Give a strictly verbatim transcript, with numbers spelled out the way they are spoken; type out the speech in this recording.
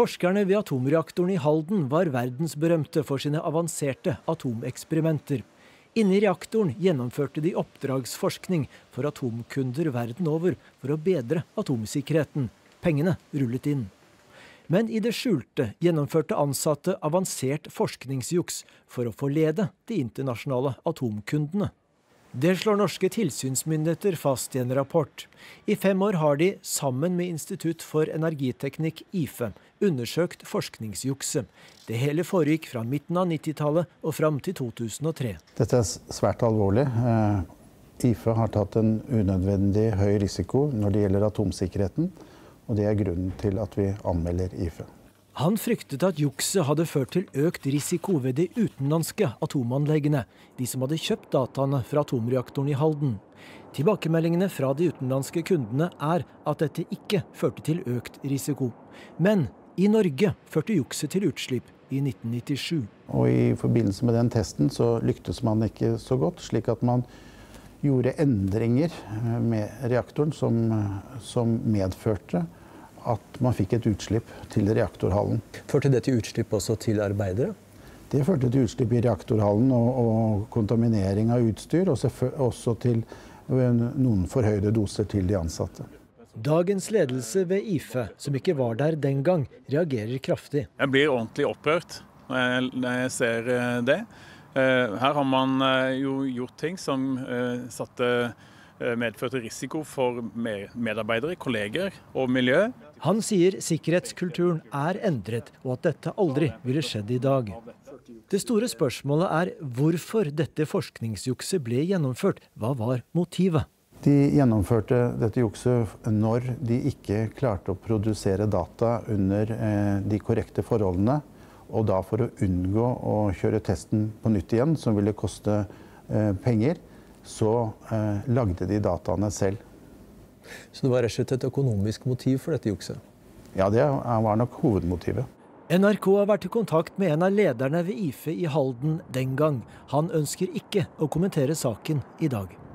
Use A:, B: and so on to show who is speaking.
A: Forskerne ved atomreaktoren i Halden var verdensberømte for sine avanserte atomeksperimenter. Inne i reaktoren gjennomførte de oppdragsforskning for atomkunder verden over for å bedre atomsikkerheten. Pengene rullet inn. Men i det skjulte gjennomførte ansatte avansert forskningsjuks for å forlede de internasjonale atomkundene. Det slår norske tilsynsmyndigheter fast i en rapport. I fem år har de, sammen med Institutt for energiteknikk I F E, undersøkt forskningsjukset. Det hele foregikk fra midten av nittitallet og fram til to tusen og tre.
B: Dette er svært alvorlig. I F E har tatt en unødvendig høy risiko når det gjelder atomsikkerheten, og det er grunnen til at vi anmelder I F E.
A: Han fryktet at jukset hadde ført til økt risiko ved de utenlandske atomanleggene, de som hadde kjøpt dataene fra atomreaktoren i Halden. Tilbakemeldingene fra de utenlandske kundene er at dette ikke førte til økt risiko. Men i Norge førte jukset til utslipp i nitten nittisju.
B: Og i forbindelse med den testen så lyktes man ikke så godt, slik at man gjorde endringer med reaktoren som, som medførte at man fikk et utslipp til reaktorhallen.
C: Førte det til utslipp også til arbeidere?
B: Det førte til utslipp i reaktorhallen og, og kontaminering av utstyr, og også til noen forhøyde doser til de ansatte.
A: Dagens ledelse ved I F E, som ikke var der den gang, reagerer kraftig.
D: Jeg blir ordentlig opprørt når jeg, når jeg ser det. Her har man jo gjort ting som satte medførte risiko for medarbeidere, kolleger og miljø.
A: Han sier sikkerhetskulturen er endret, og at dette aldri ville skjedd i dag. Det store spørsmålet er hvorfor dette forskningsjukset ble gjennomført. Hva var motivet?
B: De gjennomførte dette jukset når de ikke klarte å produsere data under de korrekte forholdene, og da for å unngå å kjøre testen på nytt igjen, som ville koste penger, så eh, lagde de dataene selv.
C: Så det var rett og slett et økonomisk motiv for dette jukset?
B: Ja, det var nok hovedmotivet.
A: N R K har vært i kontakt med en av lederne ved I F E i Halden den gang. Han ønsker ikke å kommentere saken i dag.